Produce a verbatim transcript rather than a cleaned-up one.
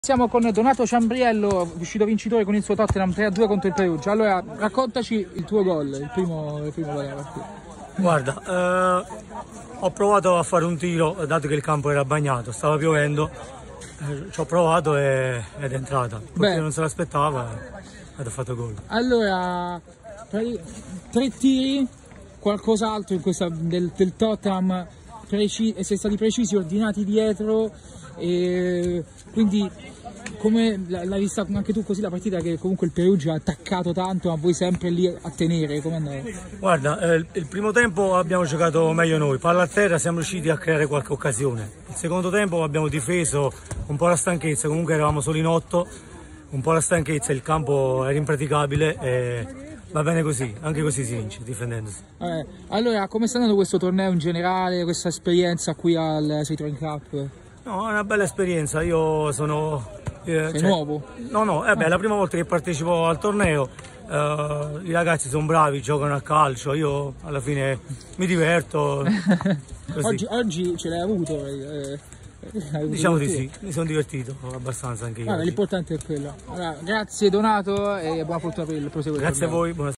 Siamo con Donato Ciambriello, uscito vincitore con il suo Tottenham tre a due contro il Perugia. Allora, raccontaci il tuo gol, il primo, il primo gol della partita. Guarda, eh, ho provato a fare un tiro, dato che il campo era bagnato, stava piovendo, eh, ci ho provato e, ed è entrata. Perché non se l'aspettava ed ho fatto gol. Allora, tre tiri, qualcos'altro in questa del, del Tottenham, preci, sei stati precisi, ordinati dietro, e quindi come l'hai vista anche tu così la partita, che comunque il Perugia ha attaccato tanto ma voi sempre lì a tenere? Com'è andato? Guarda, eh, il primo tempo abbiamo giocato meglio noi, palla a terra, siamo riusciti a creare qualche occasione. Il secondo tempo abbiamo difeso un po' la stanchezza, comunque eravamo solo in otto, un po' la stanchezza, il campo era impraticabile e va bene così, anche così si vince, difendendosi. Eh, allora, come sta andando questo torneo in generale, questa esperienza qui al Citroen Cup? No, è una bella esperienza, io sono... Eh, Sei cioè, nuovo? No, no, è eh, ah. la prima volta che partecipo al torneo, uh, i ragazzi sono bravi, giocano a calcio, io alla fine mi diverto. oggi, oggi ce l'hai avuto? Eh, diciamo di sì, mi sono divertito abbastanza anche io. Ah, l'importante è quello. Allora, grazie Donato e buona fortuna per il proseguo. Grazie a voi, buona